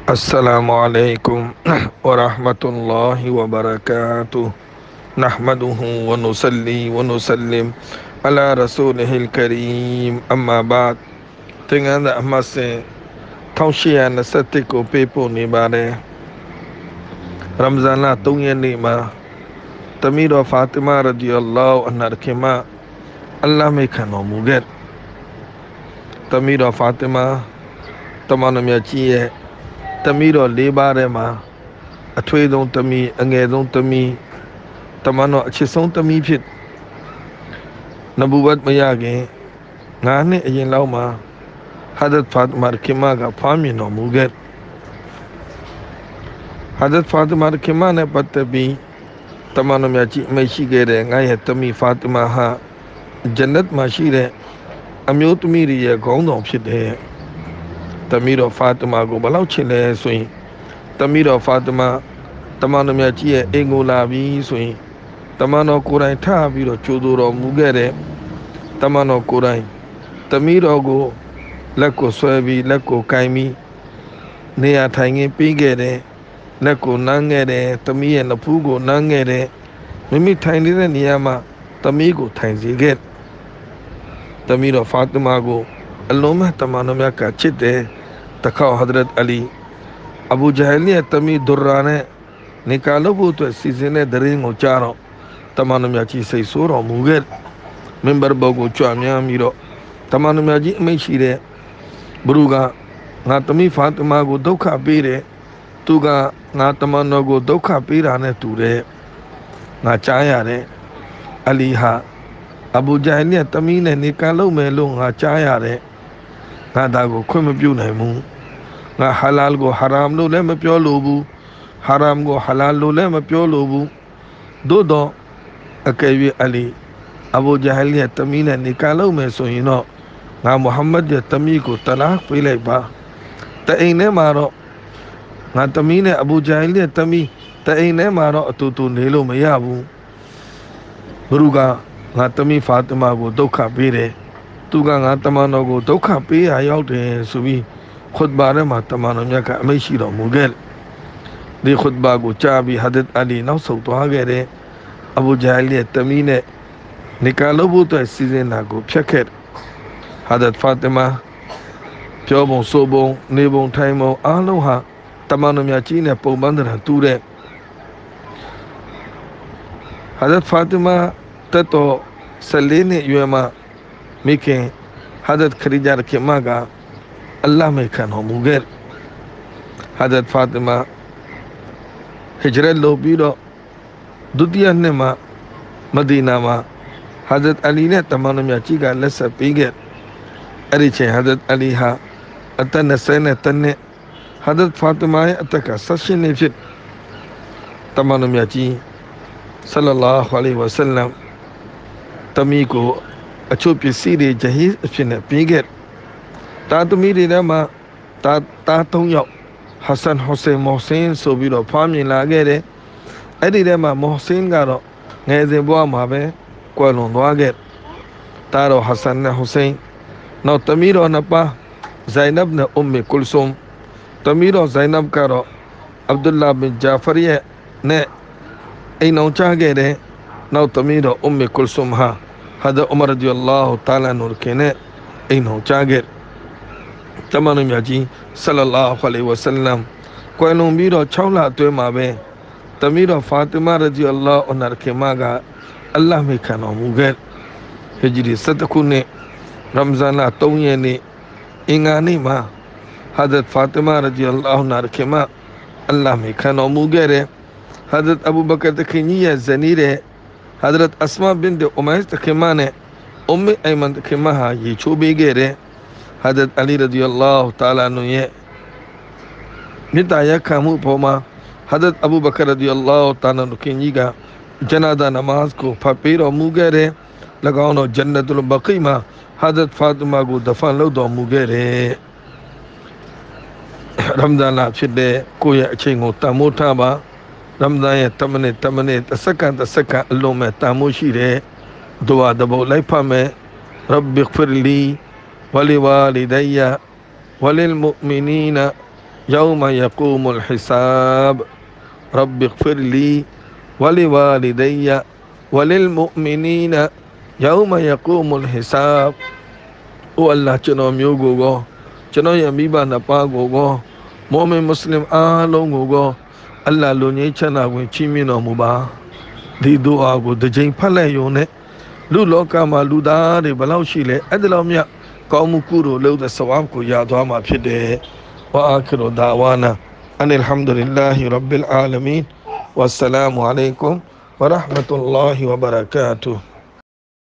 अस्सलामुअलैकुम वरहमतुल्लाहि वबरकातुह। नहमदुहु व नुसल्ली व नुसल्लिम अला रसूलिहिल करीम अम्मा बाद। Dengan masih tausiah nasatiku pepo ni bare Ramzana tunya ni ma Tamiro Fatima radhiyallahu anha kema Allah me khano muget Tamiro Fatima tamano mya chi ye Tamiro le bare ma Athwe dong tami ange dong tami tamano achi song tami phit Nabuwat maya ge ngane ayin law ma Hazrat Fatima kema ga phami no muget Hazrat Fatima kema ne patabi tamano mya chi mai shi ge de ngaye tami Fatima ha Jannat ma shi de amyo tami ri ye gaung dong phit de Tamiro Fatima ko balau chin le so yin Tamiro Fatima tamano mya chi ye aingo la bi so yin Tamano ko rai tha bi ro chodo ro mu ge de Tamano ko rai Tamiro koလက်ကိုဆွဲပြီးလက်ကိုကိုင်းပြီးနေရာထိုင်ခင်းပြီးခဲ့တယ်လက်ကိုနမ်းခဲ့တယ်သမီးရဲ့နဖူးကိုနမ်းခဲ့တယ်မိမိထိုင်နေတဲ့နေရာမှာသမီးကိုထိုင်စေခဲ့သမီးတော်ဖာတီမာကိုအလုံးမဲ့တမန်တော်မြတ်ကချစ်တယ်တခါဟဒရတ်အလီအဘူဂျဟလ်ရဲ့သမီးဒူရာနဲ့နေကာလုပ်ဖို့အတွက်စီစဉ်တဲ့ဒရင်ကိုကြားတော့တမန်တော်မြတ်ကြီးစိတ်ဆိုးတော်မူခဲ့မင်ဘာဘောကိုကြွမြန်းပြီးတော့တမန်တော်မြတ်ကြီးအမိန့်ရှိတဲ့ဘုရားငါသမီးဖာတီမာကိုဒုက္ခပေးတယ်သူကငါတမန်တော်ကိုဒုက္ခပေးတာနဲ့တူတယ်ငါကြားရတယ်အလီဟာအဘူဂျဟလ်ရဲ့သမီးနဲ့နေကာလုပ်မယ်လို့ငါကြားရတယ်ငါဒါကိုခွင့်မပြုနိုင်ဘူးငါဟာလာလ်ကိုဟာရမ်လို့လည်းမပြောလို့ဘူးဟာရမ်ကိုဟာလာလ်လို့လည်းမပြောလို့ဘူးသို့တော့အကယ်၍အလီအဘူဂျဟလ်ရဲ့သမီးနဲ့နေကာလုပ်မယ်ဆိုရင်တော့ငါမုဟမ္မဒ်ရဲ့သမီးကိုတလာပေးလိုက်ပါတအိမ်ထဲမှာတော့ငါသမီးနဲ့အဘူဂျဟလ်ရဲ့သမီးတအိမ်ထဲမှာတော့အတူတူနေလို့မရဘူးဘုရားငါသမီးဖာတီမာကိုဒုက္ခပေးတယ်သူကငါတမန်တော်ကိုဒုက္ခပေးရရောက်တယ်ဆိုပြီးခွတ်ဘာထဲမှာတမန်တော်မြတ်ကအမိန့်ရှိတော်မူခဲ့ဒီခွတ်ဘာကိုကြားပြီးဟဒတ်အလီနောက်ဆုတ်သွားခဲ့တယ်အဘူဂျဟလ်ရဲ့သမီးနဲ့နေကာလုပ်ဖို့အတွက်စီစဉ်တာကိုဖျက်ခဲ့Hazrat Fatima ပြောပုံဆိုပုံနေပုံထိုင်ပုံအားလုံးဟာတမန်တော်မြတ်ကြီးနဲ့ပုံပန်းတဲ့တူတဲ့ Hazrat Fatima တက်တော်14နှစ်အရွယ်မှာမိခင် Hazrat Khadija ခင်မကအလ္လာဟ်မိခံတော်မူခဲ့ Hazrat Fatima ဟိဂျရတ်လုပ်ပြီးတော့ဒုတိယနှစ်မှာမဒီနာမှာ Hazrat Ali နဲ့တမန်တော်မြတ်ကြီးကလက်ဆက်ပေးခဲ့အဲ့ဒီချိန် Hazrat Ali ဟာအသက်20နဲ့တနှစ် Hazrat Fatima ရဲ့အသက်က18နှစ်ဖြစ်တမန်တော်မြတ်ကြီးဆလလာဟူအလိုင်ဝါဆလမ်တမီးကိုအချို့ပစ္စည်းတွေဂျဟီးအဖြစ်နဲ့ပေးခဲ့တာသမီးတွေထဲမှာတာ3ယောက်ဟဆန်ဟူစိန်မော်ဆင်းဆိုပြီးတော့ဖွားမြင်လာခဲ့တယ်အဲ့ဒီထဲမှာမော်ဆင်းကတော့ငယ်စဉ်ဘဝမှာပဲကွယ်လွန်သွားခဲ့တာတော့ဟဆန်နဲ့ဟူစိန်နောက်သမီးတော်နှစ်ပါးဇိုင်နပ်နဲ့အုမ်မီကုလ်ဆုမ်သမီးတော်ဇိုင်နပ်ကတော့အဗ်ဒူလာဘင်ဂျာဖာရီရဲ့နဲ့အိမ်အောင်ချခဲ့တဲ့နောက်သမီးတော်အုမ်မီကုလ်ဆုမ်ဟာဟဒ်ဥမရ်ရဒီအလ္လာဟူတာလာနူကနဲ့အိမ်အောင်ချခဲ့တမန်တော်မြတ်ကြီးဆလလာဟူအလိုင်ဝါဆလမ်ကွယ်လွန်ပြီးတော့6လအတွင်းမှာပဲသမီးတော်ဖာတီမာရဒီအလ္လာဟူအန်ခင်မကအလ္လာဟ်မိခံတော်မူခဲ့ဟီဂျရီ7ခုနှစ်Ramzan 3 ရက်နေ့အင်္ဂါနေ့မှာ Hazrat Fatima radiyallahu anha ခင်မအလ္လာဟ်မိခံတော်မူခဲ့တယ် Hazrat Abu Bakr တခင်ကြီးရဲ့ဇနီးတဲ့ Hazrat Asma bint Umays တခင်မနဲ့ Ayman တခင်မဟာရေချိုးပေးခဲ့တယ် Hazrat Ali radiyallahu ta'ala anhu ရဲ့မြတ်တရားခံမှုပေါ်မှာ Hazrat Abu Bakr radiyallahu ta'ala anhu ခင်ကြီးကဂျနာဇာနမတ်ကိုဖတ်ပေးတော်မူခဲ့တယ်၎င်းတော့ဂျန်နတ်ုလ်ဘကီမှာHazrat Fatima ကိုဒဖန်လုပ်တော်မူခဲ့တယ်ရမ်ဇန်လဖြစ်တဲ့ကိုယ့်ရဲ့အချိန်ကိုတန်မိုးထားပါရမ်ဇန်ရဲ့10မိနစ်တစ်စက္ကန့်အလုံးမဲ့တန်မိုးရှိတဲ့ဒူဝါတပုတ်လိုက်ဖတ်မယ်ရဘ်ဘီဂ်ဖီရ်လီဝလီဝါလီဒိုင်ယာဝလီလ်မုအ်မီနီနာ यौम यक़ूमुल हिसाब रब्बि इग़फ़िर ली वलिवालिदैया वलिलमुमिनीना यौम यक़ूमुल हिसाब। ओ अल्लाह चनो म्यो गोगो चनो या मीबा ना पा गोगो मोमिन मुस्लिम आलों गोगो अल्लाह लोने चना वे चीमिनो मुबा दी दुआ को दजई फले योने लू लोका मा लूदारे बलाउशीले अदलमिया कौम कुरो लेउद सवाब को यादवा मा फिदे व आखिरु दावाना अनिल हम्दुलिल्लाहि रब्बिल आलमीन वस्सलामु अलैकुम व रहमतुल्लाहि व बरकातुहू।